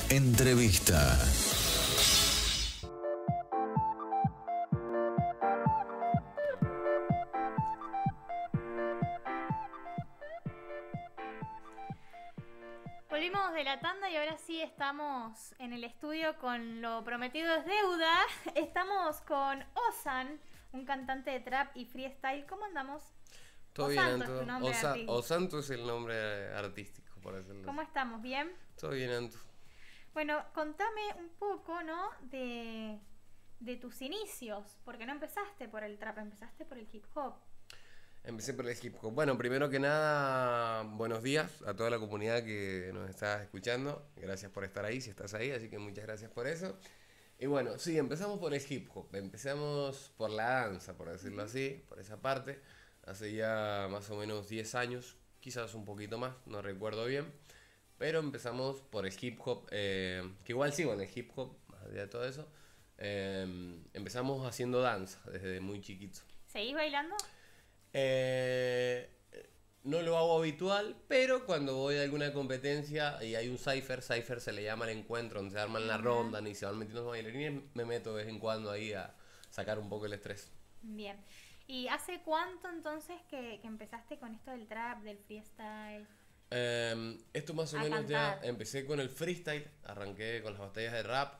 Entrevista. Volvimos de la tanda y ahora sí estamos en el estudio con Lo Prometido es Deuda. Estamos con Ozan, un cantante de trap y freestyle. ¿Cómo andamos? Todo bien, Osanto es tu nombre artístico. Osanto es el nombre artístico, por decirlo ¿Cómo así. estamos? ¿Bien? Todo bien, Anto. Bueno, contame un poco, ¿no? De tus inicios, porque no empezaste por el trap, empezaste por el hip hop. Empecé por el hip hop. Bueno, primero que nada, buenos días a toda la comunidad que nos está escuchando. Gracias por estar ahí, si estás ahí, así que muchas gracias por eso. Y bueno, sí, empezamos por el hip hop. Empezamos por la danza, por decirlo así, por esa parte. Hace ya más o menos 10 años, quizás un poquito más, no recuerdo bien. Pero empezamos por el hip hop, que igual sigo en el hip hop, más allá de todo eso. Empezamos haciendo danza desde muy chiquito. ¿Seguís bailando? Eh, no lo hago habitual, pero cuando voy a alguna competencia y hay un cypher se le llama el encuentro, donde se arman la ronda y se van metiendo los bailarines, me meto de vez en cuando ahí a sacar un poco el estrés. Bien. ¿Y hace cuánto entonces que empezaste con esto del trap, del freestyle? Esto más o A menos cantar. ya empecé con el freestyle, arranqué con las batallas de rap,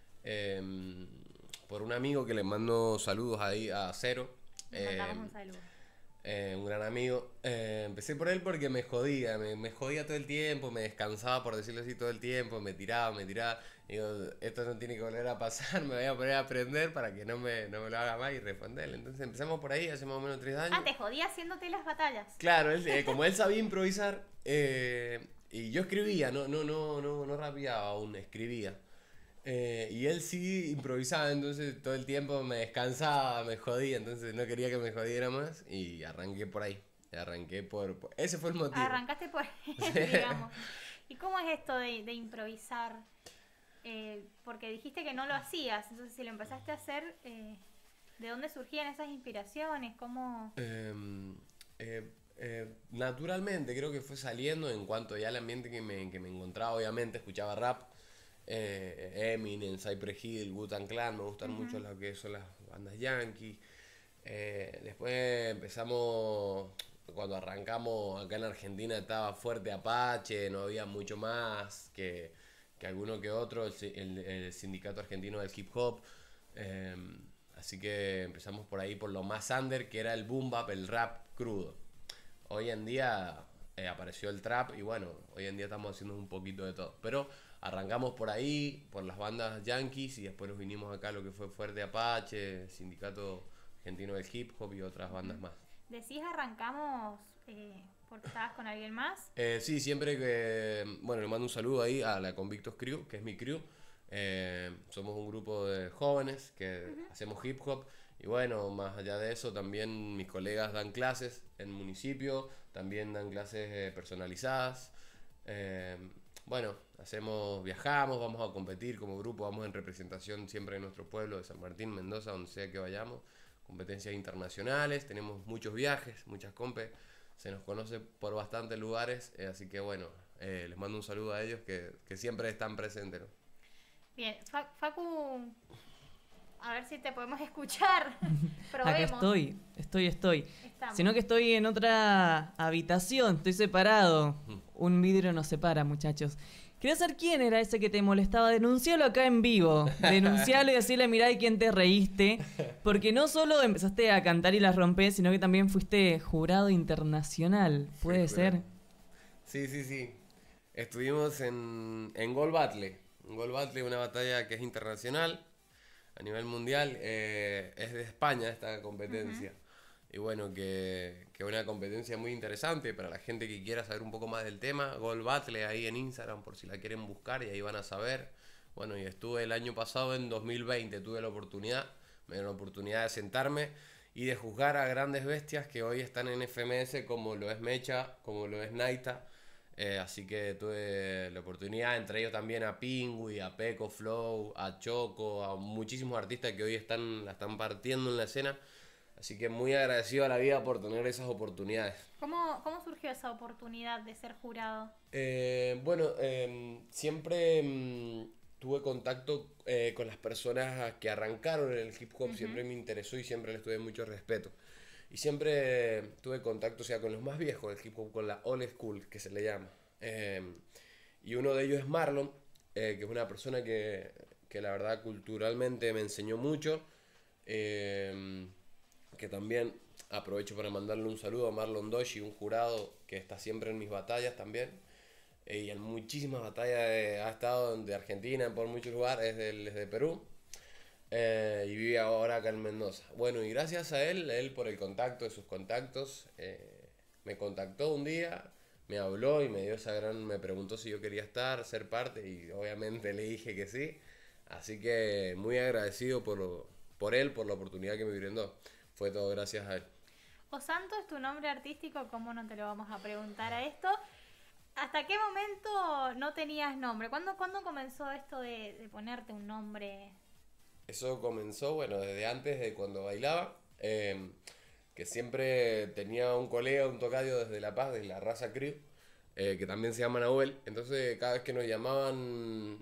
por un amigo que le mando saludos ahí a Cero. Le mandamos un saludo. Un gran amigo. Empecé por él porque me jodía, me jodía todo el tiempo, me descansaba, por decirlo así, todo el tiempo, me tiraba. Digo, esto no tiene que volver a pasar, me voy a poner a aprender para que no me lo haga más y responderle. Entonces empezamos por ahí, hace más o menos 3 años. Ah, te jodía haciéndote las batallas. Claro, como él sabía improvisar, y yo escribía, no rapeaba aún, escribía. Y él sí improvisaba, entonces todo el tiempo me descansaba, me jodía, entonces no quería que me jodiera más y arranqué por ahí. Ese fue el motivo. Arrancaste por digamos. ¿Y cómo es esto de improvisar? Porque dijiste que no lo hacías, entonces si lo empezaste a hacer, ¿de dónde surgían esas inspiraciones? ¿Cómo? Naturalmente creo que fue saliendo en cuanto ya al ambiente que me encontraba. Obviamente escuchaba rap, Eminem, Cypress Hill, Wu-Tang Clan, me gustan mucho lo que son las bandas yankees. Después empezamos, cuando arrancamos acá en Argentina estaba fuerte Apache, no había mucho más que alguno que otro, el sindicato argentino del hip hop. Así que empezamos por ahí, por lo más under, que era el boom bap, el rap crudo. Hoy en día apareció el trap y bueno, hoy en día estamos haciendo un poquito de todo. Pero arrancamos por ahí, por las bandas yankees y después nos vinimos acá a lo que fue Fuerte Apache, Sindicato Argentino del Hip Hop y otras bandas más. ¿Decís arrancamos porque estabas con alguien más? Sí, siempre que... Bueno, le mando un saludo ahí a la Convictos Crew, que es mi crew. Somos un grupo de jóvenes que hacemos hip hop y bueno, más allá de eso también mis colegas dan clases en el municipio, también dan clases personalizadas. Bueno, viajamos, vamos a competir como grupo, vamos en representación siempre de nuestro pueblo de San Martín, Mendoza, donde sea que vayamos, competencias internacionales, tenemos muchos viajes, muchas compes, se nos conoce por bastantes lugares, así que bueno, les mando un saludo a ellos que siempre están presentes, ¿no? Bien, Facu, a ver si te podemos escuchar. Acá Probemos. estoy. Estamos. Sino que estoy en otra habitación, estoy separado. Un vidrio nos separa, muchachos. Quería saber quién era ese que te molestaba. Denuncialo acá en vivo. Denuncialo y decirle, mirá de quién te reíste. Porque no solo empezaste a cantar y las rompés, sino que también fuiste jurado internacional. ¿Puede ser? Sí. Estuvimos en Gol Battle. Gol Battle es una batalla que es internacional, a nivel mundial. Es de España esta competencia. Y bueno, que es una competencia muy interesante para la gente que quiera saber un poco más del tema. Gol Battle ahí en Instagram por si la quieren buscar y ahí van a saber. Bueno, y estuve el año pasado, en 2020, me dio la oportunidad de sentarme y de juzgar a grandes bestias que hoy están en FMS, como lo es Mecha, como lo es Naita. Así que tuve la oportunidad, entre ellos también a Pingui, a Peco Flow, a Choco, a muchísimos artistas que hoy la están partiendo en la escena. Así que muy agradecido a la vida por tener esas oportunidades. ¿Cómo surgió esa oportunidad de ser jurado? Bueno, siempre tuve contacto con las personas que arrancaron en el hip hop, siempre me interesó y siempre les tuve mucho respeto. Y siempre tuve contacto, o sea, con los más viejos del hip hop, con la old school, que se le llama. Y uno de ellos es Marlon, que es una persona que la verdad culturalmente me enseñó mucho. Que también aprovecho para mandarle un saludo a Marlon Doshi, un jurado que está siempre en mis batallas también. Y en muchísimas batallas ha estado de Argentina, por muchos lugares, es de Perú. Y vive ahora acá en Mendoza. Bueno, y gracias a él por el contacto de sus contactos, me contactó un día, me habló y me preguntó si yo quería ser parte, y obviamente le dije que sí. Así que muy agradecido por él, por la oportunidad que me brindó. Fue todo gracias a él. Osanto es tu nombre artístico, ¿cómo no te lo vamos a preguntar a esto? ¿Hasta qué momento no tenías nombre? ¿Cuándo comenzó esto de ponerte un nombre? Eso comenzó, bueno, desde antes de cuando bailaba, que siempre tenía un colega, un tocayo desde La Paz, de la raza Crew, que también se llama Nahuel. Entonces cada vez que nos llamaban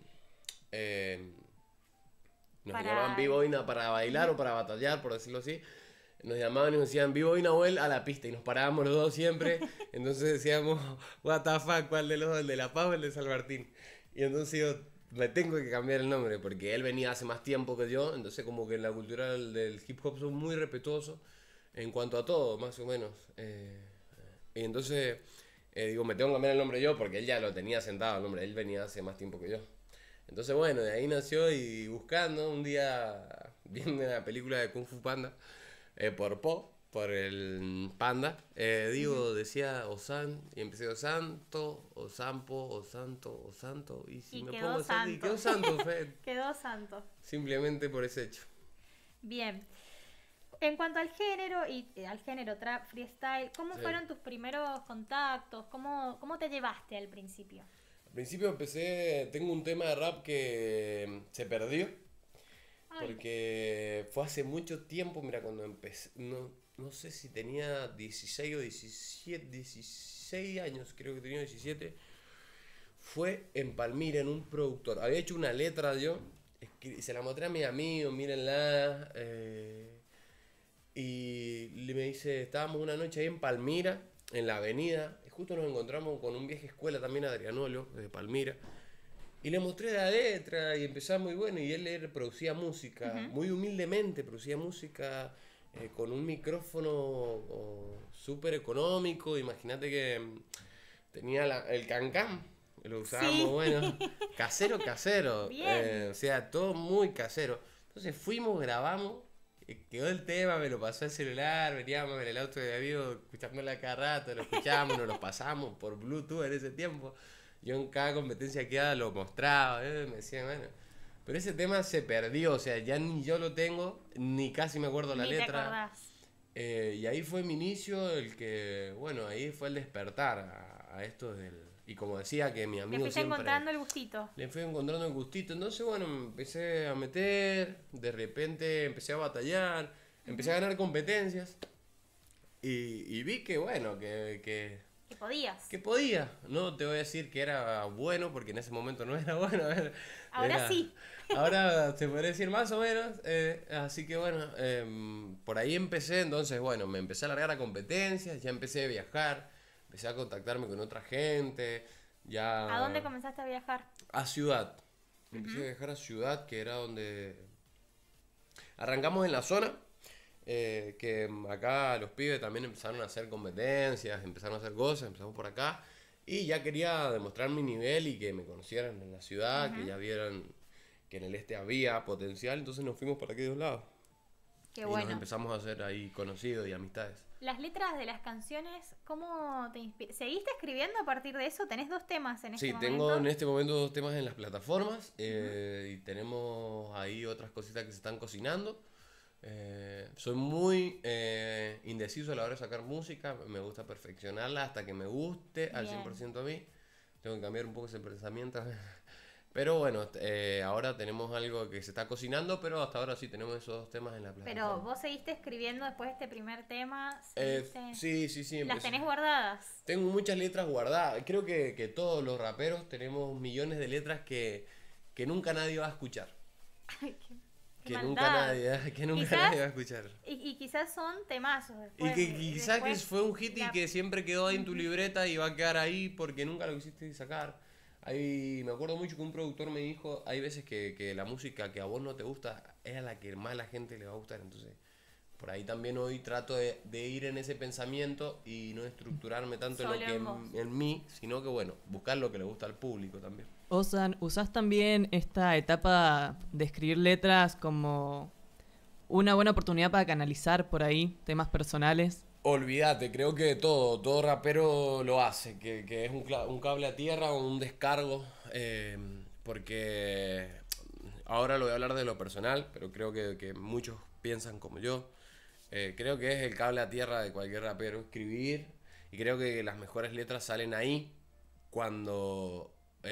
B-Boyna para bailar o para batallar, por decirlo así, nos llamaban y nos decían B-Boy Nahuel a la pista, y nos parábamos los dos siempre. Entonces decíamos, what the fuck, ¿cuál de los dos? ¿El de La Paz o el de San Martín? Y entonces yo me tengo que cambiar el nombre porque él venía hace más tiempo que yo. Entonces como que en la cultura del hip hop son muy respetuosos en cuanto a todo, más o menos. Y entonces digo, me tengo que cambiar el nombre yo porque él ya lo tenía sentado el nombre, él venía hace más tiempo que yo. Entonces bueno, de ahí nació, y buscando un día, viendo una película de Kung Fu Panda, por el panda, decía Osan, y empecé Osanto, Osampo, Osanto, Osanto, y si Y me quedó pongo Santo, y Santo. quedó Santo, Quedó Santo. simplemente por ese hecho. Bien. En cuanto al género y al género trap, freestyle, ¿cómo Sí. fueron tus primeros contactos? ¿Cómo te llevaste al principio? Al principio tengo un tema de rap que se perdió, Ay, porque fue hace mucho tiempo, mira, cuando empecé, no sé si tenía 16 o 17, 16 años, creo que tenía 17, fue en Palmira, en un productor. Había hecho una letra yo, se la mostré a mis amigos, mírenla, y me dice, estábamos una noche ahí en Palmira, en la avenida, y justo nos encontramos con un viejo escuela también, Adrianolo, de Palmira. Y le mostré la letra y empezaba muy bueno, y él producía música, muy humildemente producía música, con un micrófono súper económico. Imagínate que tenía el cancán, lo usábamos, Sí. bueno, casero, Bien. o sea, todo muy casero. Entonces fuimos, grabamos, quedó el tema, me lo pasó el celular, veníamos en el auto de amigo escuchándolo a cada rato, lo escuchábamos, nos lo pasamos por Bluetooth en ese tiempo. Yo en cada competencia que daba lo mostraba, me decían, bueno. Pero ese tema se perdió, o sea, ya ni yo lo tengo, ni casi me acuerdo la Ni te letra. acordás. Y ahí fue mi inicio, bueno, ahí fue el despertar a esto del... Y como decía que mi Le amigo fuiste siempre... encontrando el gustito. Le fui encontrando el gustito, entonces bueno, me empecé a meter, de repente empecé a batallar, empecé a ganar competencias, y vi que bueno, Que podías. que podía. No te voy a decir que era bueno, porque en ese momento no era bueno. Ahora sí. Ahora se podría decir más o menos. Así que bueno, por ahí empecé. Entonces, bueno, me empecé a largar a competencias, ya empecé a viajar, empecé a contactarme con otra gente. Ya ¿A dónde comenzaste a viajar? a Ciudad. Empecé a viajar a Ciudad, que era donde arrancamos en la zona. Que acá los pibes también empezaron a hacer competencias, empezaron a hacer cosas, empezamos por acá. Y ya quería demostrar mi nivel y que me conocieran en la ciudad, que ya vieran que en el este había potencial. Entonces nos fuimos para aquellos lados. Qué Y bueno. nos empezamos a hacer ahí conocidos y amistades. Las letras de las canciones, ¿cómo te inspiras? ¿Seguiste escribiendo a partir de eso? ¿Tenés 2 temas en este Sí, momento? tengo en este momento 2 temas en las plataformas, y tenemos ahí otras cositas que se están cocinando. Soy muy indeciso a la hora de sacar música, me gusta perfeccionarla hasta que me guste al Bien. 100% a mí. Tengo que cambiar un poco ese pensamiento. Pero bueno, ahora tenemos algo que se está cocinando, pero hasta ahora sí tenemos esos dos temas en la Pero plataforma. vos seguiste escribiendo después de este primer tema. Sí, ¿Las tenés guardadas? tengo muchas letras guardadas. Creo que todos los raperos tenemos millones de letras que nunca nadie va a escuchar. Ay, qué Que nunca maldad. nadie, que nunca Quizás- nadie va a escuchar. Y quizás son temazos Y después. que quizás que después fue un hit y la- que siempre quedó ahí en tu libreta y va a quedar ahí porque nunca lo quisiste sacar. Ahí me acuerdo mucho que un productor me dijo, hay veces que la música que a vos no te gusta es a la que más la gente le va a gustar. Entonces, por ahí también hoy trato de ir en ese pensamiento y no estructurarme tanto en lo Solo que en vos. en mí, sino que bueno, buscar lo que le gusta al público también. Ozan, ¿usás también esta etapa de escribir letras como una buena oportunidad para canalizar por ahí temas personales? Olvídate, creo que todo rapero lo hace, que es un cable a tierra o un descargo, porque ahora lo voy a hablar de lo personal, pero creo que muchos piensan como yo. Creo que es el cable a tierra de cualquier rapero, escribir, y creo que las mejores letras salen ahí cuando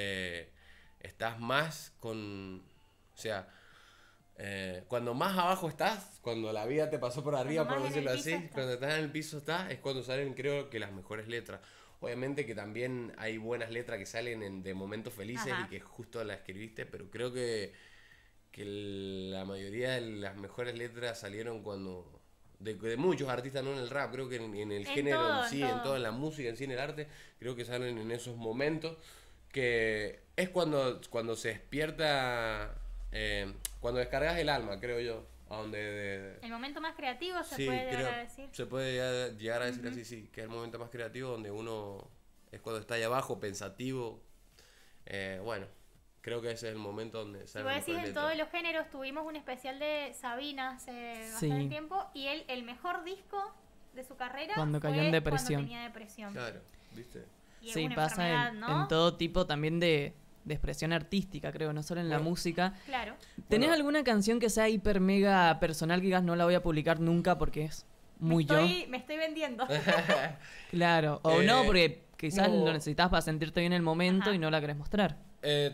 estás más con, o sea, cuando más abajo estás, cuando la vida te pasó por arriba, Cuando por más en el decirlo piso así, estás. cuando estás en el piso estás, es cuando salen creo que las mejores letras. Obviamente que también hay buenas letras que salen de momentos felices Ajá. y que justo la escribiste, pero creo que la mayoría de las mejores letras salieron cuando... De muchos artistas, no en el rap, creo que en el En género todo, en sí, en en todo. toda la música, en sí, en el arte, creo que salen en esos momentos que es cuando se despierta, cuando descargas el alma, creo yo, a donde... El momento más creativo se sí, puede llegar creo, a decir. se puede llegar a decir así, sí, que es el momento más creativo donde uno es cuando está ahí abajo, pensativo, bueno, creo que ese es el momento donde Si salen vos las decís mejores en todos letras. los géneros, tuvimos un especial de Sabina hace Sí. bastante tiempo y el mejor disco de su carrera Cuando fue cayó en depresión. Cuando tenía depresión. Claro, ¿viste? Y es Sí, una pasa enfermedad, ¿no? en todo tipo también de expresión artística, creo, no solo en la Bueno. música. Claro. ¿Tenés Bueno. alguna canción que sea hiper mega personal que digas no la voy a publicar nunca porque es muy yo? Me estoy vendiendo. Claro, o no, Eh, porque quizás no. lo necesitas para sentirte bien en el momento Ajá. y no la querés mostrar. Eh,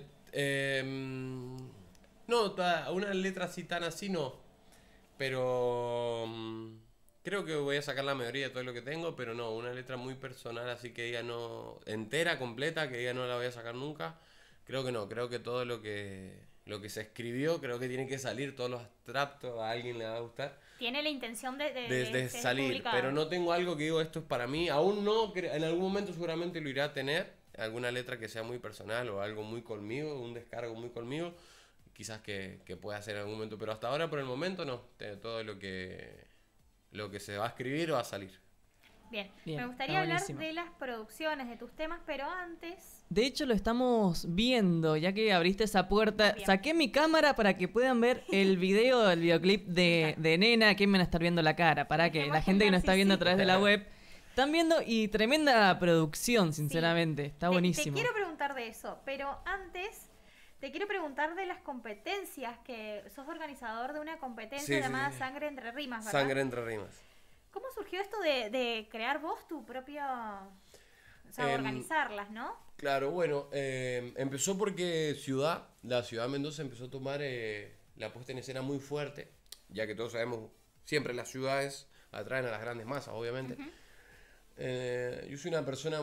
no, una letra así tan así no. Pero creo que voy a sacar la mayoría de todo lo que tengo, pero no, una letra muy personal así que diga no, entera, completa, que diga no la voy a sacar nunca. Creo que no, creo que todo lo que se escribió, creo que tiene que salir, todos los abstractos, a alguien le va a gustar. Tiene la intención de De ser salir, publicado. pero no tengo algo que digo esto es para mí, aún no, en algún momento seguramente lo irá a tener, alguna letra que sea muy personal o algo muy conmigo, un descargo muy conmigo, quizás que pueda hacer en algún momento, pero hasta ahora por el momento no, todo lo que se va a escribir va a salir. Bien. Bien, Me está gustaría hablar buenísimo. de las producciones de tus temas, pero antes... De hecho, lo estamos viendo, ya que abriste esa puerta. Bien. Saqué mi cámara para que puedan ver el videoclip de Nena, que me van a estar viendo la cara, para que la Dejémoslo gente que nos está así, viendo a sí. través de la web están viendo y tremenda producción, sinceramente. Está Te buenísimo. quiero preguntar de eso, pero antes te quiero preguntar de las competencias, que sos organizador de una competencia Sí, sí, llamada sí. Sangre entre Rimas, ¿verdad? Sangre entre rimas. ¿Cómo surgió esto de crear vos tu propia... O sea, Em, organizarlas, ¿no? Claro, bueno, empezó porque la ciudad de Mendoza empezó a tomar la puesta en escena muy fuerte, ya que todos sabemos, siempre las ciudades atraen a las grandes masas, obviamente. Yo soy una persona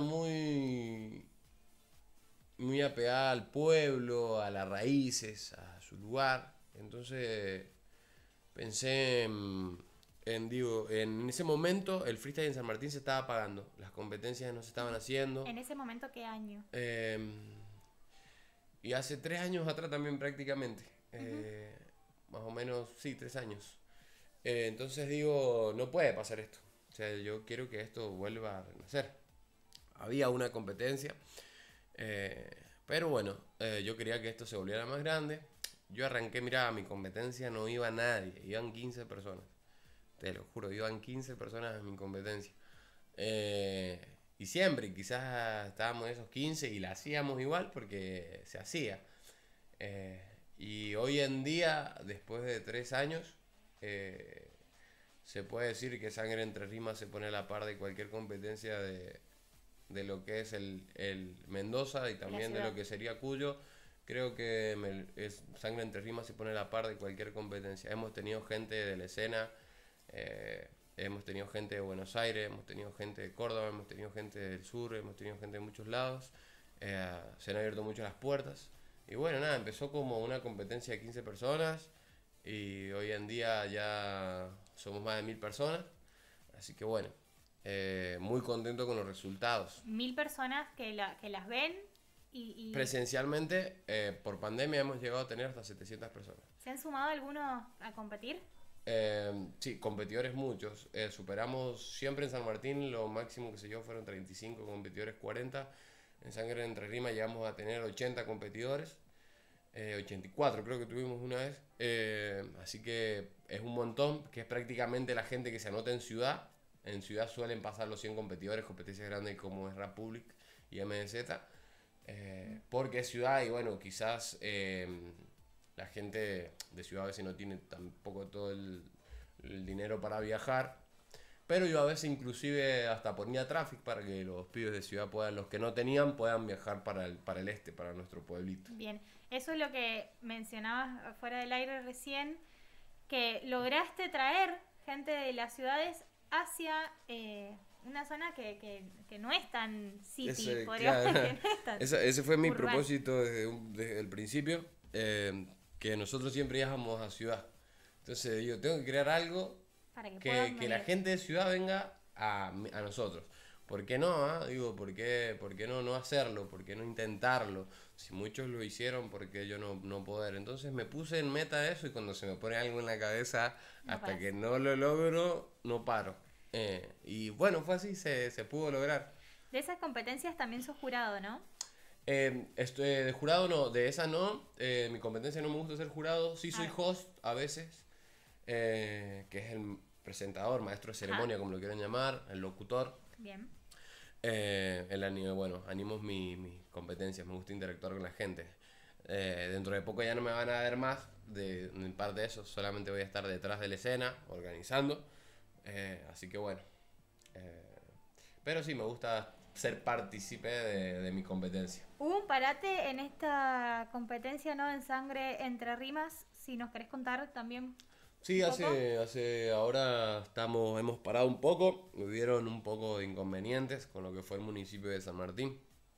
muy apegada al pueblo, a las raíces, a su lugar. Entonces pensé en ese momento el freestyle en San Martín se estaba apagando, las competencias no se estaban haciendo. En ese momento, ¿qué año? Y hace 3 años atrás también prácticamente. Más o menos, sí, 3 años. Entonces digo, no puede pasar esto. O sea, yo quiero que esto vuelva a renacer. Había una competencia. Pero bueno, yo quería que esto se volviera más grande. Yo arranqué, mira, a mi competencia no iba nadie. Iban 15 personas. Te lo juro, iban 15 personas en mi competencia. Y siempre, quizás estábamos esos 15 y la hacíamos igual porque se hacía. Y hoy en día, después de 3 años, se puede decir que Sangre entre Rimas se pone a la par de cualquier competencia de lo que es el Mendoza y también de ciudad. lo que sería Cuyo Creo que Sangre entre Rimas se pone a la par de cualquier competencia. Hemos tenido gente de la escena, hemos tenido gente de Buenos Aires, hemos tenido gente de Córdoba, hemos tenido gente del sur, hemos tenido gente de muchos lados. Se han abierto mucho las puertas. Y bueno, nada, empezó como una competencia de 15 personas y hoy en día ya somos más de 1000 personas. Así que bueno, muy contento con los resultados. 1000 personas que las ven y Presencialmente, por pandemia hemos llegado a tener hasta 700 personas. ¿se han sumado algunos a competir? Sí, competidores muchos. Superamos siempre en San Martín, lo máximo que se dio fueron 35 competidores, 40. En Sangre entre Rimas llegamos a tener 80 competidores. 84 creo que tuvimos una vez. Así que es un montón, que es prácticamente la gente que se anota en ciudad. En ciudad suelen pasar los 100 competidores, competencias grandes como es Rap Public y MDZ. Porque es ciudad y bueno, quizás la gente de ciudad a veces no tiene tampoco todo el dinero para viajar, pero yo a veces inclusive hasta ponía Traffic para que los pibes de ciudad puedan, los que no tenían, puedan viajar para el este, para nuestro pueblito. Bien, eso es lo que mencionabas fuera del aire recién, que lograste traer gente de las ciudades hacia una zona que no es tan city, podríamos decir. No es tan ese fue mi urbana. propósito desde el principio, que nosotros siempre íbamos a ciudad. Entonces yo tengo que crear algo Para que puedan que la venir. gente de ciudad venga a nosotros. ¿Por qué no? Digo, ¿por qué no hacerlo? ¿Por qué no intentarlo? Si muchos lo hicieron, ¿por qué yo no poder? Entonces me puse en meta eso y cuando se me pone algo en la cabeza, No hasta paras. que no lo logro, no paro. Y bueno, fue así, se pudo lograr. De esas competencias también sos jurado, ¿no? De jurado no, de esa no. Mi competencia no me gusta ser jurado. Sí soy Ah. host a veces, que es el presentador, maestro de ceremonia, como lo quieran llamar, el locutor. Bien. Bueno, animo mis competencias, me gusta interactuar con la gente. Dentro de poco ya no me van a ver más en parte de eso, solamente voy a estar detrás de la escena, organizando. Así que bueno. Pero sí, me gusta ser partícipe de mi competencia. Hubo un parate en esta competencia, ¿no? En Sangre entre Rimas. Si nos querés contar también. Sí, ¿Un poco? ahora hemos parado un poco, hubieron un poco de inconvenientes con lo que fue el municipio de San Martín,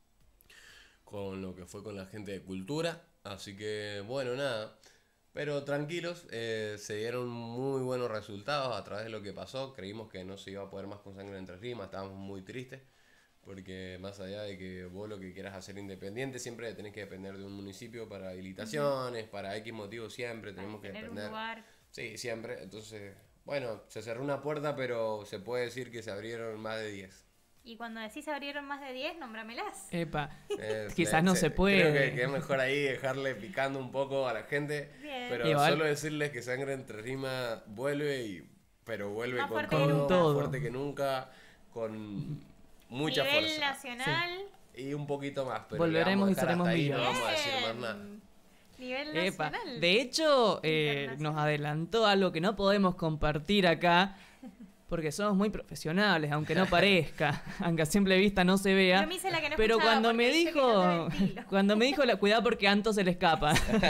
con lo que fue con la gente de cultura, así que bueno, nada, pero tranquilos, se dieron muy buenos resultados a través de lo que pasó, creímos que no se iba a poder más con Sangre entre Rimas, estábamos muy tristes, porque más allá de que vos lo que quieras hacer independiente, siempre tenés que depender de un municipio para habilitaciones, para X motivos siempre, tenemos que Tener un depender. lugar. Sí, siempre. Entonces, bueno, se cerró una puerta, pero se puede decir que se abrieron más de 10. Y cuando decís se abrieron más de 10, nómbramelas. Epa, quizás no se puede. Creo que es mejor ahí dejarle picando un poco a la gente. Bien. Pero Igual. solo decirles que Sangre entre Rimas vuelve, pero vuelve Más con fuerte que todo, nunca. más fuerte que nunca, con mucha Nivel fuerza. nacional. Y un poquito más, pero Volveremos le y vamos a dejar seremos hasta ahí, no millones. vamos a decir más nada. Bien. Nivel Epa, nacional. de hecho, Internacional. nos adelantó algo que no podemos compartir acá, porque somos muy profesionales, aunque no parezca, aunque a simple vista no se vea. Yo me hice la que no Pero escuchaba cuando porque me dice que dijo, no te ventilo. cuando me dijo cuidado porque a Anto se le escapa.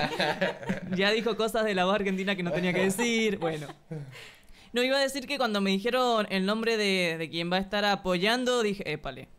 Ya dijo cosas de la voz argentina que no tenía que decir. Bueno. No, iba a decir que cuando me dijeron el nombre de quien va a estar apoyando, dije,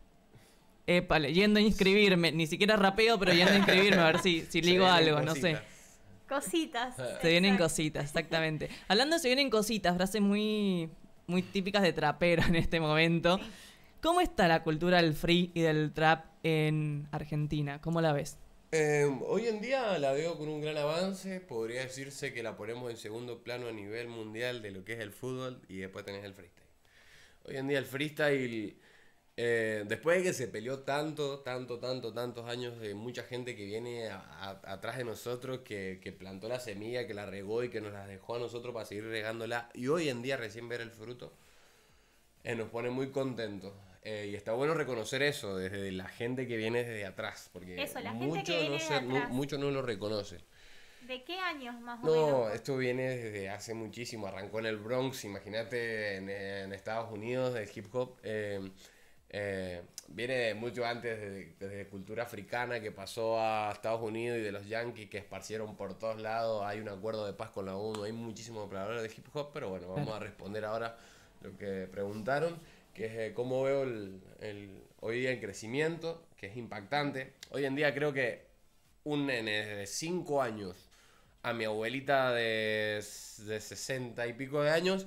épale, yendo a inscribirme. Ni siquiera rapeo, pero yendo a inscribirme a ver si Se ligo vienen algo, no sé. Cositas. Se vienen Exacto. cositas, exactamente. Hablando de se vienen cositas, frases muy, muy típicas de trapero en este momento. Sí. ¿Cómo está la cultura del free y del trap en Argentina? ¿Cómo la ves? Hoy en día la veo con un gran avance, podría decirse que la ponemos en segundo plano a nivel mundial de lo que es el fútbol y después tenés el freestyle. Hoy en día el freestyle, después de que se peleó tantos años de mucha gente que viene atrás de nosotros, que plantó la semilla, que la regó y que nos la dejó a nosotros para seguir regándola, y hoy en día recién ver el fruto, nos pone muy contentos. Y está bueno reconocer eso desde la gente que viene desde atrás, porque Eso, la gente mucho que viene de atrás. mucho no lo reconoce. ¿De qué años más o No, menos? esto viene desde hace muchísimo, arrancó en el Bronx, imagínate en Estados Unidos, del hip hop. Viene mucho antes desde cultura africana que pasó a Estados Unidos y de los Yankees que esparcieron por todos lados. Hay un acuerdo de paz con la ONU, hay muchísimos operadores de hip hop, pero bueno, vamos a responder ahora lo que preguntaron, que es cómo veo hoy día el crecimiento, que es impactante. Hoy en día creo que un nene de 5 años a mi abuelita de 60 y pico de años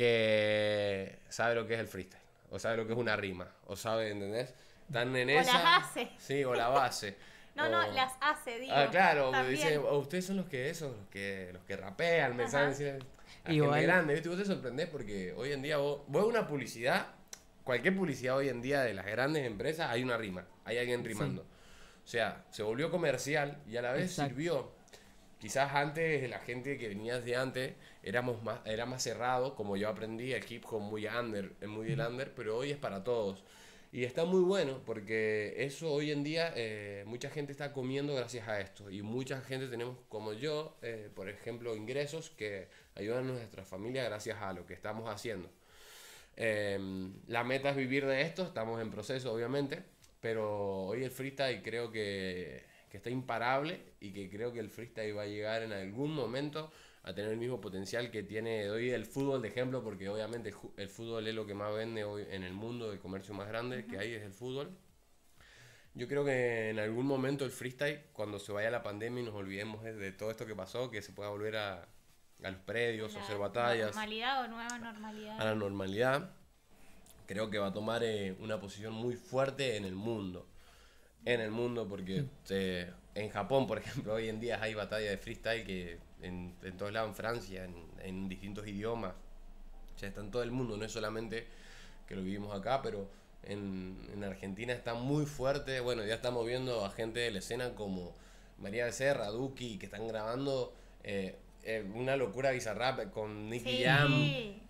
que sabe lo que es el freestyle, o sabe lo que es una rima, o sabe, ¿entendés? Están en O esa. las hace. Sí, o la base. No, las hace, digo. Ah, claro, también. dice, ustedes son los que rapean, me saben decir a Igual. gente grande, ¿viste? Vos te sorprendés porque hoy en día vos ves una publicidad, cualquier publicidad hoy en día de las grandes empresas, hay una rima, hay alguien rimando. O sea, se volvió comercial y a la vez Exacto. sirvió. Quizás antes, la gente que venía de antes, era más cerrado, como yo aprendí, el hip hop muy del under, pero hoy es para todos. Y está muy bueno, porque eso hoy en día, mucha gente está comiendo gracias a esto. Y mucha gente tenemos, como yo, por ejemplo, ingresos que ayudan a nuestra familia gracias a lo que estamos haciendo. La meta es vivir de esto, estamos en proceso, obviamente, pero hoy el freestyle creo que está imparable y que creo que el freestyle va a llegar en algún momento a tener el mismo potencial que tiene hoy el fútbol, de ejemplo, porque obviamente el fútbol es lo que más vende hoy en el mundo, el comercio más grande que hay es el fútbol. Yo creo que en algún momento el freestyle, cuando se vaya la pandemia y nos olvidemos de todo esto que pasó, que se pueda volver a los predios, a hacer batallas, Normalidad o nueva normalidad. a la normalidad, creo que va a tomar una posición muy fuerte en el mundo. En el mundo, porque en Japón, por ejemplo, hoy en día hay batallas de freestyle que en todos lados, en Francia, en distintos idiomas. O sea, está en todo el mundo, no es solamente que lo vivimos acá, pero en Argentina está muy fuerte. Bueno, ya estamos viendo a gente de la escena como María Becerra, Duki, que están grabando una locura Bizarrap con Nicky Sí. Jam.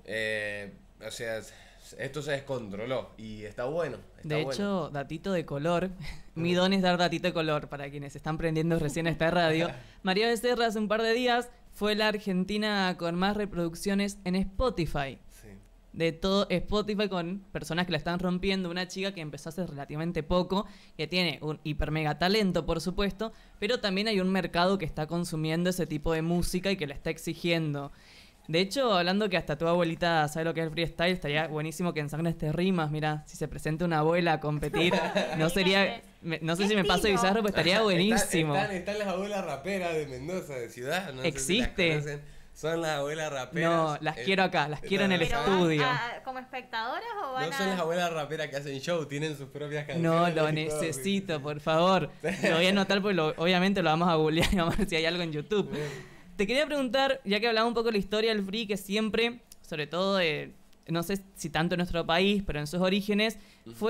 O sea, esto se descontroló y está bueno. Está De bueno. hecho, datito de color. Mi don es dar datito de color para quienes están prendiendo recién esta radio. María Becerra hace un par de días fue la argentina con más reproducciones en Spotify. Sí. De todo Spotify con personas que la están rompiendo. Una chica que empezó hace relativamente poco, que tiene un hiper mega talento, por supuesto, pero también hay un mercado que está consumiendo ese tipo de música y que la está exigiendo. De hecho, hablando que hasta tu abuelita sabe lo que es el freestyle, estaría buenísimo que en Sangres te rimas, mira, si se presenta una abuela a competir, no sería, no sé si me paso de bizarro, pero estaría buenísimo. Están las abuelas raperas de Mendoza, de ciudad. No sé si ¿Existe? las conocen. Son las abuelas raperas. No, las quiero acá, las quiero en el ¿Pero estudio. como espectadoras o van No son las a...? abuelas raperas que hacen show, tienen sus propias canciones. No, lo y todo. necesito, por favor. Lo voy a anotar porque obviamente lo vamos a googlear y vamos a ver si hay algo en YouTube. Te quería preguntar, ya que hablaba un poco de la historia del free, que siempre, sobre todo, no sé si tanto en nuestro país, pero en sus orígenes,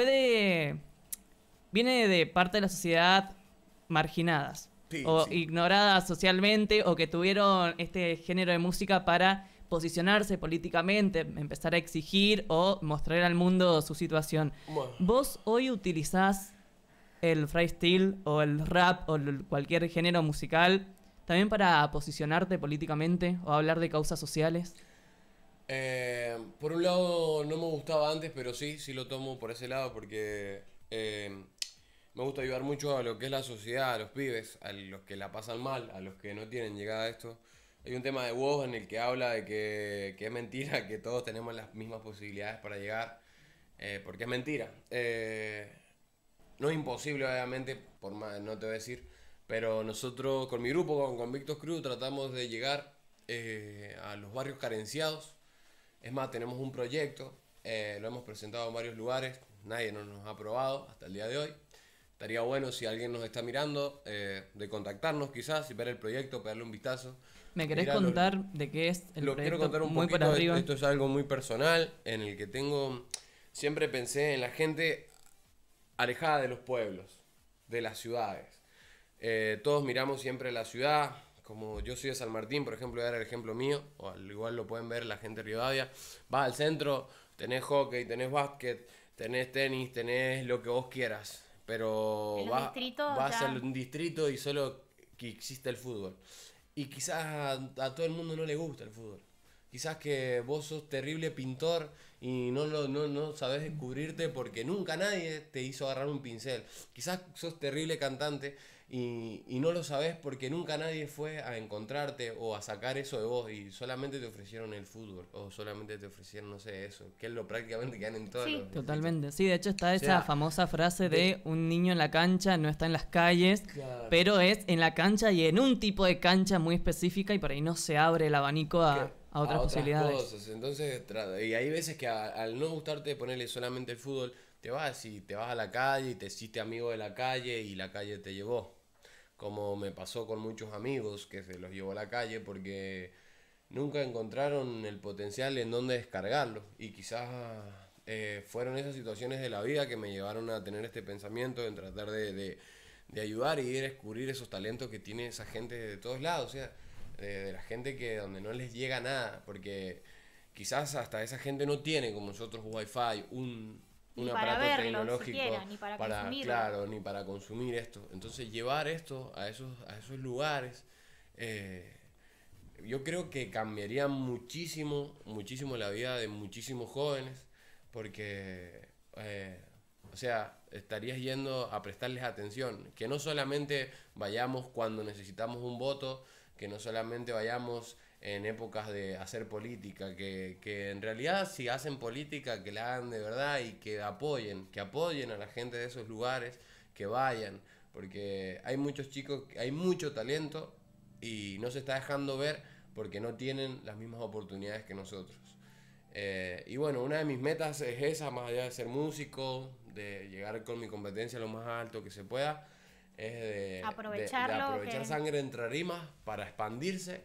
viene de parte de la sociedad marginadas, Sí, o sí. ignoradas socialmente, o que tuvieron este género de música para posicionarse políticamente, empezar a exigir o mostrar al mundo su situación. Bueno. ¿Vos hoy utilizás el freestyle o el rap o cualquier género musical también para posicionarte políticamente o hablar de causas sociales? Por un lado no me gustaba antes, pero sí lo tomo por ese lado porque me gusta ayudar mucho a lo que es la sociedad, a los pibes, a los que la pasan mal, a los que no tienen llegada a esto. Hay un tema de Woz en el que habla de que es mentira, que todos tenemos las mismas posibilidades para llegar, porque es mentira. No es imposible, obviamente, por más, no te voy a decir, pero nosotros con mi grupo, con Victus Crew, tratamos de llegar a los barrios carenciados. Es más, tenemos un proyecto, lo hemos presentado en varios lugares, nadie nos ha aprobado hasta el día de hoy. Estaría bueno si alguien nos está mirando, de contactarnos quizás y ver el proyecto, pegarle un vistazo. ¿Me querés Mirarlo. contar de qué es el Lo quiero proyecto? contar un muy por poquito, arriba. esto es algo muy personal, en el que siempre pensé en la gente alejada de los pueblos, de las ciudades. Todos miramos siempre la ciudad, como yo soy de San Martín, por ejemplo, era el ejemplo mío, o al igual lo pueden ver la gente de Rivadavia. Vas al centro, tenés hockey, tenés básquet, tenés tenis, tenés lo que vos quieras, pero En los distritos vas ya- a un distrito y solo que existe el fútbol. Y quizás a todo el mundo no le gusta el fútbol. quizás que vos sos terrible pintor y no sabés descubrirte porque nunca nadie te hizo agarrar un pincel. Quizás sos terrible cantante y no lo sabés porque nunca nadie fue a encontrarte o a sacar eso de vos y solamente te ofrecieron el fútbol o solamente te ofrecieron, no sé, eso, que es lo prácticamente que han en todos Sí. los... Totalmente. Sí, de hecho está esa sea, famosa frase de un niño en la cancha no está en las calles, Claro. pero es en la cancha y en un tipo de cancha muy específica y por ahí no se abre el abanico a otras posibilidades. Cosas. Entonces, y hay veces que al no gustarte ponerle solamente el fútbol, te vas a la calle y te hiciste amigo de la calle y la calle te llevó. Como me pasó con muchos amigos que se los llevó a la calle porque nunca encontraron el potencial en dónde descargarlo. Y quizás fueron esas situaciones de la vida que me llevaron a tener este pensamiento en tratar de ayudar y ir a descubrir esos talentos que tiene esa gente de todos lados. O sea, de la gente que donde no les llega nada. Porque quizás hasta esa gente no tiene como nosotros Wi-Fi, un Ni para aparato verlo tecnológico siquiera, ni para consumirlo. claro, ni para consumir esto. Entonces llevar esto a esos lugares, yo creo que cambiaría muchísimo la vida de muchísimos jóvenes, porque, o sea, estarías yendo a prestarles atención, que no solamente vayamos cuando necesitamos un voto, que no solamente vayamos en épocas de hacer política, que en realidad si hacen política que la hagan de verdad y que apoyen a la gente de esos lugares, que vayan, porque hay muchos chicos, hay mucho talento y no se está dejando ver porque no tienen las mismas oportunidades que nosotros. Y bueno, una de mis metas es esa, más allá de ser músico, de llegar con mi competencia lo más alto que se pueda, es de Aprovecharlo, aprovechar sangre entre rimas para expandirse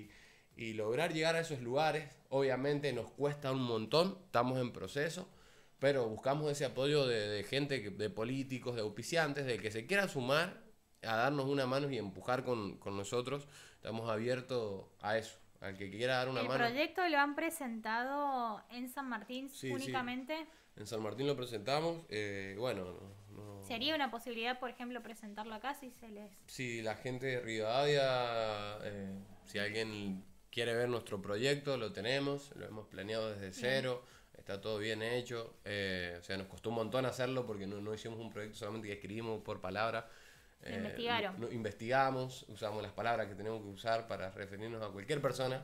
y lograr llegar a esos lugares. Obviamente nos cuesta un montón, estamos en proceso, pero buscamos ese apoyo de gente, de políticos, de auspiciantes, de que se quiera sumar a darnos una mano y empujar con nosotros. Estamos abiertos a eso, al que quiera dar una ¿El mano. proyecto lo han presentado en San Martín Sí, únicamente? En San Martín lo presentamos, bueno, ¿Sería una posibilidad, por ejemplo, presentarlo acá si la gente de Rivadavia, si alguien quiere ver nuestro proyecto, lo tenemos, lo hemos planeado desde cero, está todo bien hecho, o sea, nos costó un montón hacerlo porque no hicimos un proyecto solamente que escribimos por palabra. Investigaron. Investigamos, usamos las palabras que tenemos que usar para referirnos a cualquier persona.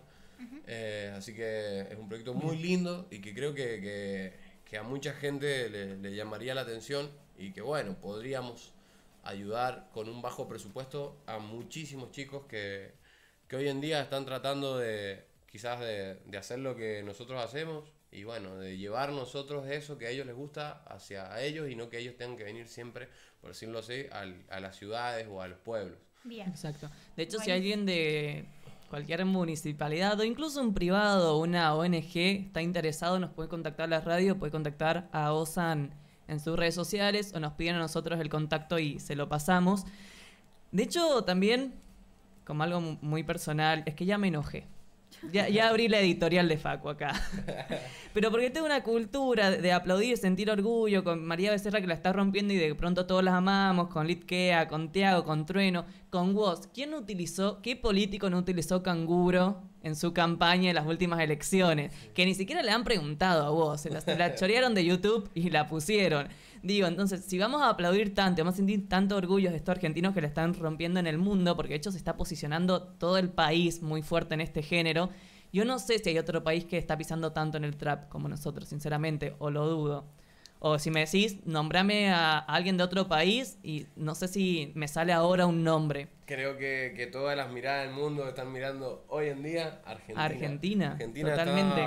Así que es un proyecto muy lindo y que creo que a mucha gente le llamaría la atención y que bueno, podríamos ayudar con un bajo presupuesto a muchísimos chicos que hoy en día están tratando quizás de hacer lo que nosotros hacemos y bueno, de llevar nosotros eso que a ellos les gusta hacia ellos y no que ellos tengan que venir siempre, por decirlo así, a las ciudades o a los pueblos. Bien. Exacto. De hecho, si alguien de cualquier municipalidad o incluso un privado o una ONG está interesado, nos puede contactar a la radio, puede contactar a OSAN en sus redes sociales o nos piden a nosotros el contacto y se lo pasamos. De hecho, también, como algo muy personal, es que ya me enojé. Ya abrí la editorial de Facu acá. Pero porque tengo una cultura de aplaudir, sentir orgullo con María Becerra que la está rompiendo y de pronto todos las amamos, con Litkea, con Tiago, con Trueno, con Woz. ¿Qué político no utilizó canguro en su campaña en las últimas elecciones? Que ni siquiera le han preguntado a Woz, se la chorearon de YouTube y la pusieron. Digo, entonces, si vamos a aplaudir tanto, vamos a sentir tanto orgullo de estos argentinos que la están rompiendo en el mundo, porque de hecho se está posicionando todo el país muy fuerte en este género. Yo no sé si hay otro país que está pisando tanto en el trap como nosotros, sinceramente, o lo dudo. O si me decís, nombrame a alguien de otro país y no sé si me sale ahora un nombre. Creo que todas las miradas del mundo están mirando hoy en día Argentina, totalmente.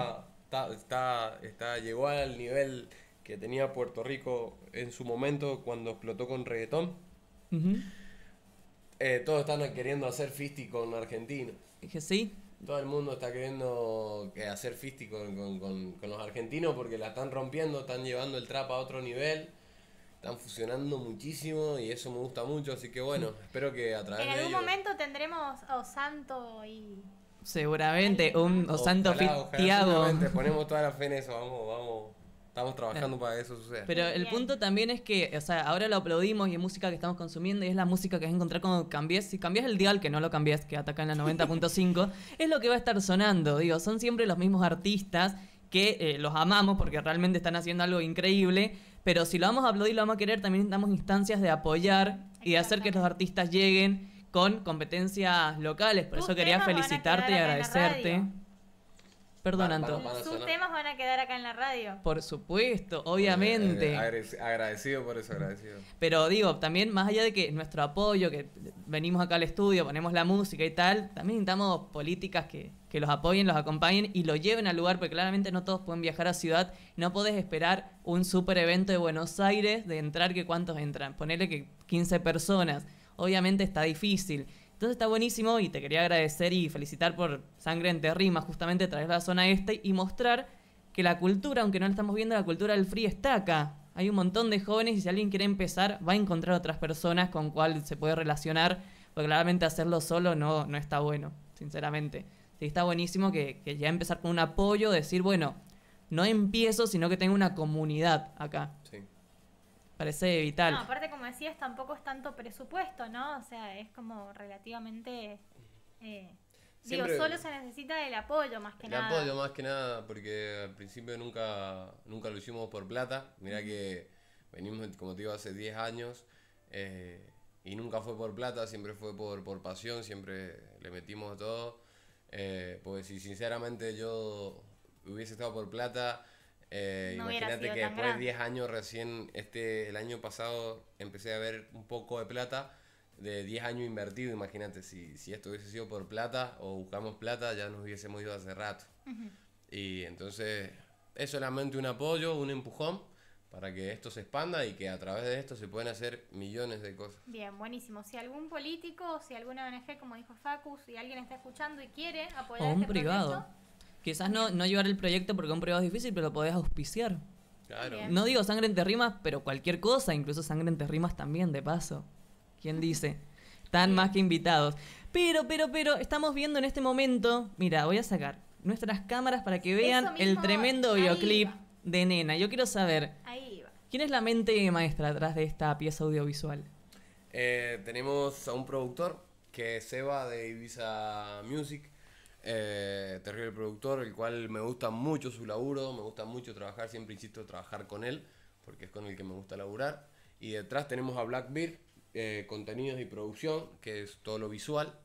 Llegó al nivel que tenía Puerto Rico en su momento cuando explotó con reggaetón. Uh-huh. Todos están queriendo hacer fisty con argentinos. Dije, sí. Todo el mundo está queriendo hacer fisty con los argentinos porque la están rompiendo, están llevando el trap a otro nivel, están fusionando muchísimo y eso me gusta mucho, así que bueno, espero que a través de En algún ello... momento tendremos a Osanto y... Seguramente, un Osanto fit Ojalá, Tiago. seguramente, ponemos toda la fe en eso, vamos Estamos trabajando para que eso suceda. Pero el Bien. punto también es que, o sea, ahora lo aplaudimos y es música que estamos consumiendo y es la música que vas a encontrar cuando cambies. Si cambias el dial, que no lo cambies, que ataca en la 90.5, es lo que va a estar sonando. Digo, son siempre los mismos artistas que los amamos porque realmente están haciendo algo increíble. Pero si lo vamos a aplaudir, lo vamos a querer, también necesitamos instancias de apoyar y de hacer que los artistas lleguen con competencias locales. Por Tus eso quería temas van a felicitarte y quedar acá en la agradecerte. radio. Perdón, Van- Anto. van a Sus sonar. temas van a quedar acá en la radio. Por supuesto, obviamente. Agradecido por eso, agradecido. Pero digo, también más allá de que nuestro apoyo, que venimos acá al estudio, ponemos la música y tal, también necesitamos políticas que los apoyen, los acompañen y lo lleven al lugar, porque claramente no todos pueden viajar a ciudad. No podés esperar un super evento de Buenos Aires de entrar, que cuántos entran. Ponele que 15 personas. Obviamente está difícil. Entonces está buenísimo y te quería agradecer y felicitar por Sangre entre Rimas, justamente traer la zona este y mostrar que la cultura, aunque no la estamos viendo, la cultura del free está acá. Hay un montón de jóvenes y si alguien quiere empezar, va a encontrar otras personas con cual se puede relacionar, porque claramente hacerlo solo no está bueno, sinceramente. Sí, está buenísimo que ya empezar con un apoyo, decir, bueno, no empiezo, sino que tengo una comunidad acá. Sí. Parece vital. No, aparte, como decías, tampoco es tanto presupuesto, ¿no? O sea, es como relativamente... digo, Siempre- solo se necesita el apoyo más que El nada. apoyo más que nada, porque al principio nunca lo hicimos por plata. Mirá que venimos, como te digo, hace 10 años y nunca fue por plata, siempre fue por pasión, siempre le metimos todo. Porque si sinceramente yo hubiese estado por plata, No hubiera imagínate sido que tan después de grande. 10 años recién, el año pasado empecé a ver un poco de plata. De 10 años invertido, imagínate, si esto hubiese sido por plata o buscamos plata, ya nos hubiésemos ido hace rato. Y entonces es solamente un apoyo, un empujón para que esto se expanda y que a través de esto se pueden hacer millones de cosas. Bien, buenísimo. Si algún político o si alguna ONG, como dijo Facu, si alguien está escuchando y quiere apoyar O un este privado. proyecto, Quizás no llevar el proyecto porque un privado es difícil, pero lo podés auspiciar. Claro. Bien. No digo Sangre entre Rimas, pero cualquier cosa, incluso Sangre entre Rimas también, de paso. ¿Quién dice? Están más que invitados. Pero, estamos viendo en este momento, mira, voy a sacar nuestras cámaras para que vean Eso el mismo, tremendo ahí videoclip va. de Nena. Yo quiero saber, ahí va. ¿quién es la mente maestra atrás de esta pieza audiovisual? Tenemos a un productor que es Seba de Ibiza Music, terrible productor, el cual me gusta mucho su laburo, me gusta mucho trabajar, siempre insisto trabajar con él, porque es con el que me gusta laburar. Y detrás tenemos a Blackbeard, contenidos y producción, que es todo lo visual.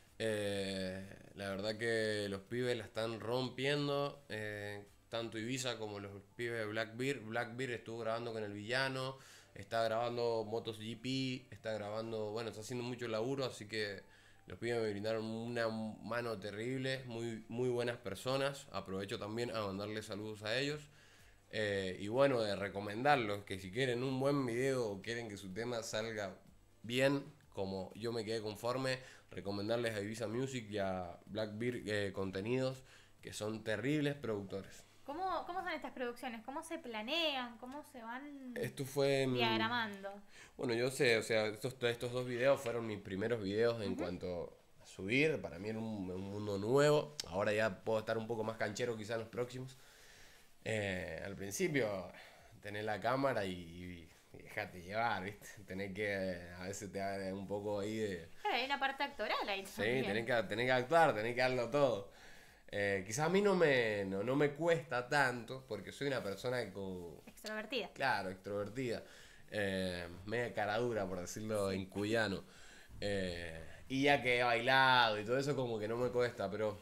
La verdad que los pibes la están rompiendo, tanto Ibiza como los pibes de Blackbeard. Blackbeard estuvo grabando con El Villano, está grabando MotoGP, está grabando, bueno, está haciendo mucho laburo, así que los pibes me brindaron una mano terrible, muy buenas personas. Aprovecho también a mandarles saludos a ellos. Y bueno, de recomendarlos que si quieren un buen video o quieren que su tema salga bien, como yo me quedé conforme, recomendarles a Ibiza Music y a Blackbeard Contenidos, que son terribles productores. ¿Cómo son estas producciones? ¿Cómo se planean? ¿Cómo se van Esto fue... diagramando? Bueno, yo sé, o sea, estos dos videos fueron mis primeros videos en cuanto a subir. Para mí era un mundo nuevo. Ahora ya puedo estar un poco más canchero quizás en los próximos. Al principio, tener la cámara y dejate llevar, ¿viste? Tenés que, a veces te da un poco ahí de... Hay una parte actoral ahí Sí, también. tenés que actuar, tenés que darlo todo. Quizás a mí no me cuesta tanto, porque soy una persona Extrovertida. claro, extrovertida, media cara dura, por decirlo en cuyano. Y ya que he bailado y todo eso, como que no me cuesta, pero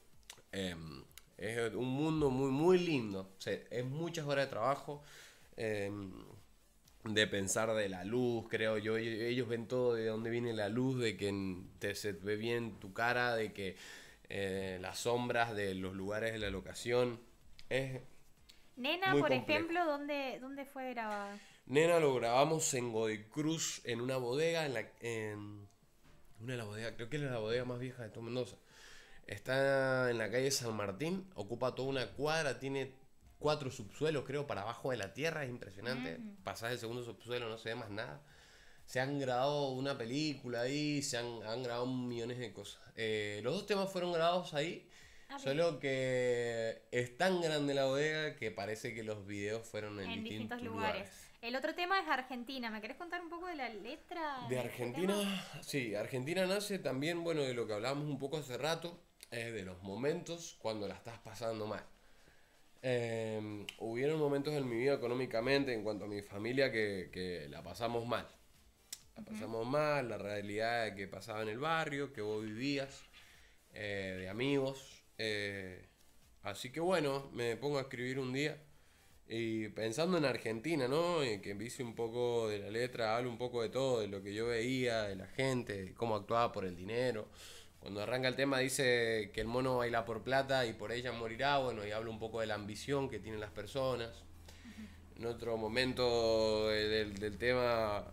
es un mundo muy lindo. O sea, es muchas horas de trabajo, de pensar de la luz, creo yo. Ellos ven todo de dónde viene la luz, de que se ve bien tu cara, de que las sombras de los lugares de la locación. Es Nena, muy por complejo. ejemplo, ¿dónde fue grabada? Nena lo grabamos en Godoy Cruz, en una bodega, en una de las bodegas, creo que es la bodega más vieja de todo Mendoza. Está en la calle San Martín, ocupa toda una cuadra, tiene 4 subsuelos, creo, para abajo de la tierra, es impresionante. Pasás el segundo subsuelo, no se ve más nada. Se han grabado una película ahí, han grabado millones de cosas. Los 2 temas fueron grabados ahí Ah, bien. Solo que es tan grande la bodega que parece que los videos fueron en distintos distintos lugares. lugares. El otro tema es Argentina. ¿Me querés contar un poco de la letra? De este Argentina, tema? sí, Argentina nace también, bueno, de lo que hablábamos un poco hace rato, de los momentos cuando la estás pasando mal. Hubieron momentos en mi vida económicamente, en cuanto a mi familia, que la pasamos mal. La pasamos mal, la realidad que pasaba en el barrio, que vos vivías, de amigos. Así que bueno, me pongo a escribir un día y pensando en Argentina, ¿no? Y que hice un poco de la letra, hablo un poco de todo, de lo que yo veía, de la gente, de cómo actuaba por el dinero. Cuando arranca el tema dice que el mono baila por plata y por ella morirá, bueno, y hablo un poco de la ambición que tienen las personas. En otro momento del tema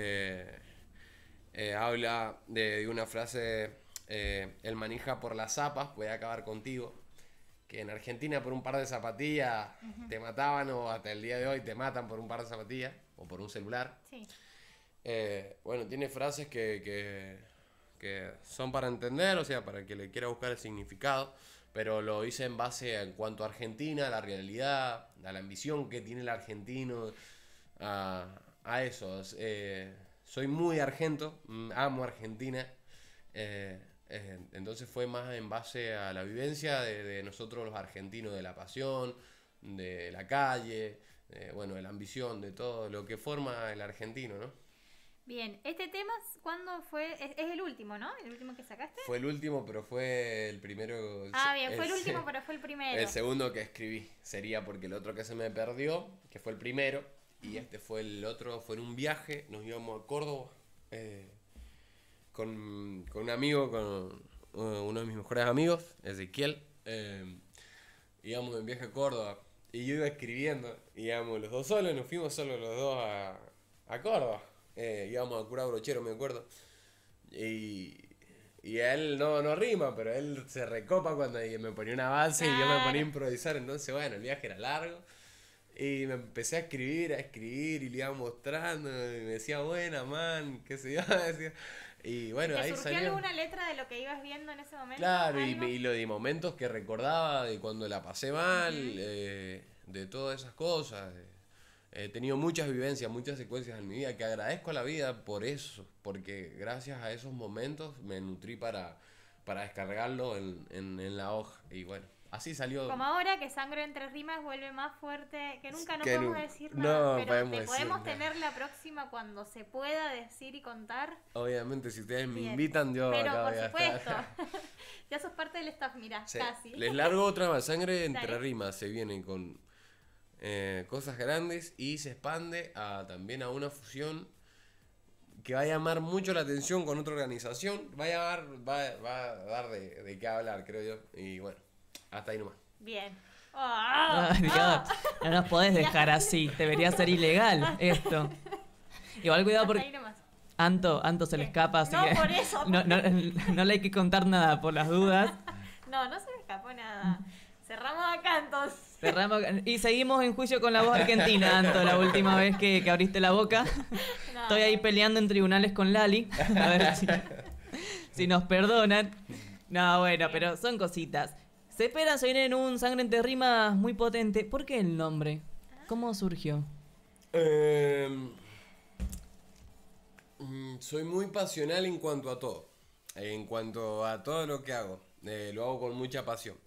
habla de una frase, el manija por las zapas puede acabar contigo. Que en Argentina por un par de zapatillas te mataban o hasta el día de hoy te matan por un par de zapatillas o por un celular. Sí. Bueno, tiene frases que son para entender, o sea, para el que le quiera buscar el significado, pero lo hice en base en cuanto a Argentina, a la realidad, a la ambición que tiene el argentino, a eso. Soy muy argento, amo Argentina, entonces fue más en base a la vivencia de nosotros los argentinos, de la pasión, de la calle, bueno, de la ambición, de todo lo que forma el argentino, ¿no? Bien, este tema, ¿cuándo fue? Es el último, ¿no? ¿El último que sacaste? Fue el último, pero fue el primero. Bien, fue el último, pero fue el primero. El segundo que escribí sería porque el otro que se me perdió, que fue el primero, y este fue el otro, fue en un viaje, nos íbamos a Córdoba con un amigo, con uno de mis mejores amigos, Ezequiel. Íbamos en viaje a Córdoba y yo iba escribiendo, íbamos los dos solos, nos fuimos solos los dos a Córdoba. Íbamos a curar brochero, me acuerdo. Y él no rima, pero él se recopa cuando me ponía una base y yo me ponía a improvisar. Entonces, bueno, el viaje era largo. Y me empecé a escribir y le iba mostrando. Y me decía, buena, man, qué sé yo. Decía. Y bueno, ¿Te ahí surgió salió. alguna letra de lo que ibas viendo en ese momento? Claro, ¿Algo? y lo de momentos que recordaba, de cuando la pasé mal, de todas esas cosas. He tenido muchas vivencias, muchas secuencias en mi vida que agradezco a la vida por eso, porque gracias a esos momentos me nutrí para descargarlo en la hoja. Y bueno, así salió. Como ahora que Sangre entre rimas vuelve más fuerte que nunca, no Que podemos nu- decir no nada, pero podemos te decir podemos nada. tener la próxima cuando se pueda decir y contar. Obviamente, si ustedes me Bien. invitan, yo Pero acá por voy a supuesto, estar. ya sos parte del staff, mira, Sí. casi. Les largo otra más. Sangre entre Dale. rimas se viene con cosas grandes y se expande también a una fusión que va a llamar mucho la atención con otra organización. Va a dar de qué hablar, creo yo. Y bueno, hasta ahí nomás. Bien. Ay, Dios, no nos podés dejar así. Debería ser ilegal esto. Igual cuidado Hasta porque ahí nomás. Anto se le ¿Qué? escapa, así No, que por eso. no le hay que contar nada por las dudas. No se me escapó nada. Cerramos acá entonces. Cerramos y seguimos en juicio con la voz argentina, Anto, la última vez que abriste la boca. No. Estoy ahí peleando en tribunales con Lali. A ver si nos perdonan. No, bueno, pero son cositas. Se esperan, se viene un Sangre entre rimas muy potente. ¿Por qué el nombre? ¿Cómo surgió? Soy muy pasional en cuanto a todo. En cuanto a todo lo que hago. Lo hago con mucha pasión.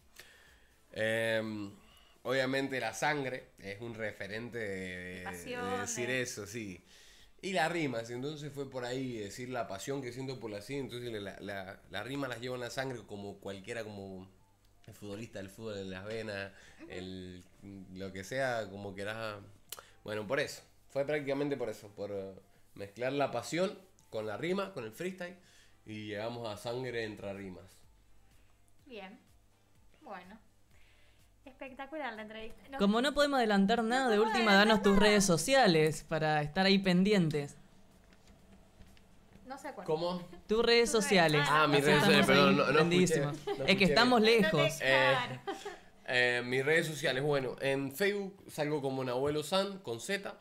Obviamente la sangre es un referente de pasión, decir eso, sí. Y las rimas, entonces fue por ahí decir la pasión que siento por la ciencia. Entonces la rima las llevo en la sangre como cualquiera, como el futbolista, el fútbol en las venas, lo que sea, como quieras. Bueno, por eso. Fue prácticamente por eso, por mezclar la pasión con la rima, con el freestyle. Y llegamos a Sangre entre rimas. Bien. Bueno. Espectacular la entrevista. No, Como no podemos adelantar nada, de podemos última adelantar danos tus nada. redes sociales para estar ahí pendientes. no se acuerda. ¿Cómo? Tus redes Tus redes. sociales. Mis Así redes sociales, estamos perdón, ahí no escuché, prendidísimos. no Es que escuché estamos bien. lejos. Claro. Mis redes sociales, bueno, en Facebook salgo como Nahuel Osan con Z.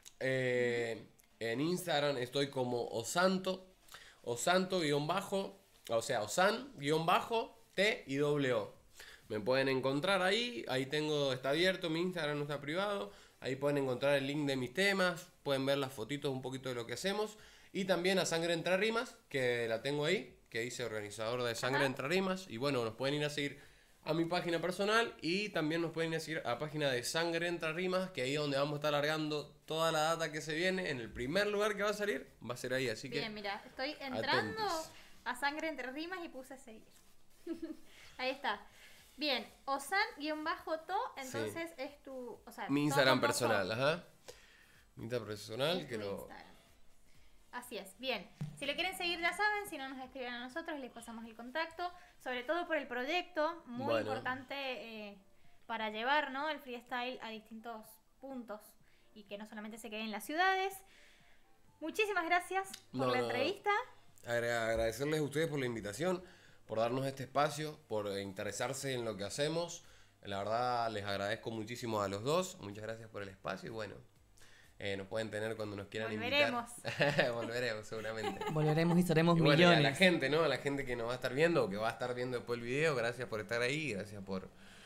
En Instagram estoy como Osanto, Osanto guión bajo, o sea, Osan guión bajo T y doble O. Me pueden encontrar ahí está abierto, mi Instagram no está privado, ahí pueden encontrar el link de mis temas, pueden ver las fotitos un poquito de lo que hacemos, y también a Sangre Entre Rimas, que la tengo ahí, que dice organizador de Sangre Entre Rimas, y bueno, nos pueden ir a seguir a mi página personal, y también nos pueden ir a seguir a la página de Sangre Entre Rimas, que ahí es donde vamos a estar largando toda la data que se viene. En el primer lugar que va a salir, va a ser ahí, así que... Bien, mira, estoy entrando atentos. a Sangre Entre Rimas y puse seguir. Ahí está. Bien, Osan-to, entonces es tu... O sea, Mi Instagram personal, ajá. Mi Instagram es personal, tu que lo... Instagram. Así es, bien. Si lo quieren seguir ya saben, si no nos escriben a nosotros les pasamos el contacto, sobre todo por el proyecto, muy importante para llevar, ¿no?, el freestyle a distintos puntos y que no solamente se quede en las ciudades. Muchísimas gracias por la entrevista. Agradecerles a ustedes por la invitación, por darnos este espacio, por interesarse en lo que hacemos. La verdad les agradezco muchísimo a los dos. Muchas gracias por el espacio y bueno, nos pueden tener cuando nos quieran invitar. Volveremos seguramente. Volveremos y seremos y bueno, millones. y a la gente, ¿no? A la gente que nos va a estar viendo o que va a estar viendo después el video, gracias por estar ahí, gracias por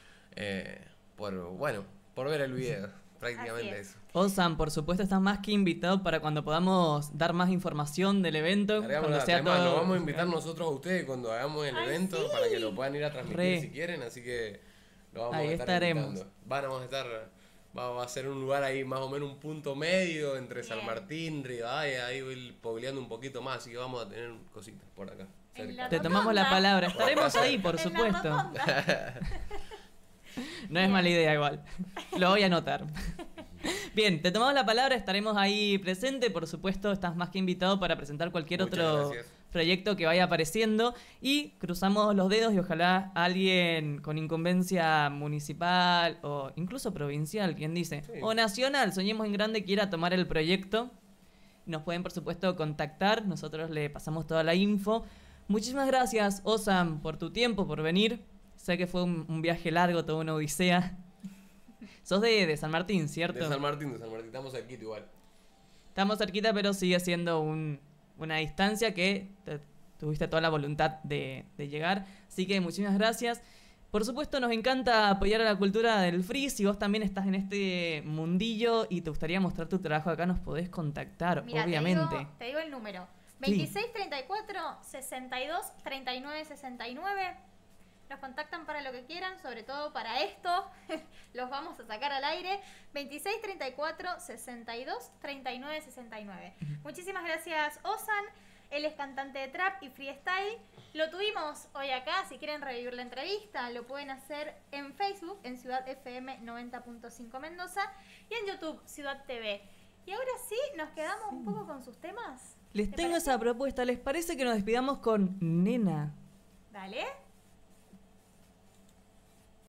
ver el video. Prácticamente eso. Osan, por supuesto, estás más que invitado para cuando podamos dar más información del evento. Cuando sea todo... Nos vamos a invitar nosotros a ustedes cuando hagamos el evento, sí, para que lo puedan ir a transmitir si quieren, así que lo vamos ahí a estar estaremos. invitando. Vamos a hacer un lugar ahí más o menos un punto medio entre Bien. San Martín, Rivadavia, ahí voy pobleando un poquito más, así que vamos a tener cositas por acá. cerca. Te tomamos la palabra. Estaremos ahí, por En la supuesto. rotonda. No es mala idea igual. Lo voy a anotar. Bien, te tomamos la palabra, estaremos ahí presente. Por supuesto, estás más que invitado para presentar cualquier Muchas otro gracias. proyecto que vaya apareciendo. Y cruzamos los dedos y ojalá alguien con incumbencia municipal o incluso provincial, quien dice, Sí. o nacional, soñemos en grande, quiera tomar el proyecto. Nos pueden, por supuesto, contactar. Nosotros le pasamos toda la info. Muchísimas gracias, Osan, por tu tiempo, por venir. Sé que fue un viaje largo, toda una odisea. Sos de San Martín, ¿cierto? De San Martín, estamos aquí igual. Estamos cerquita, pero sigue siendo una distancia que tuviste toda la voluntad de llegar. Así que muchísimas gracias. Por supuesto, nos encanta apoyar a la cultura del free. Si vos también estás en este mundillo y te gustaría mostrar tu trabajo acá, nos podés contactar, Mira, obviamente. te digo el número. Sí. 2634 62 39 69. Nos contactan para lo que quieran, sobre todo para esto. Los vamos a sacar al aire. 2634 62 39 69. Muchísimas gracias, Osan. Él es cantante de trap y freestyle. Lo tuvimos hoy acá. Si quieren revivir la entrevista, lo pueden hacer en Facebook, en Ciudad FM 90.5 Mendoza, y en YouTube, Ciudad TV. Y ahora sí, nos quedamos un poco con sus temas. Les ¿Te tengo parece? esa propuesta. ¿Les parece que nos despidamos con Nena? Dale.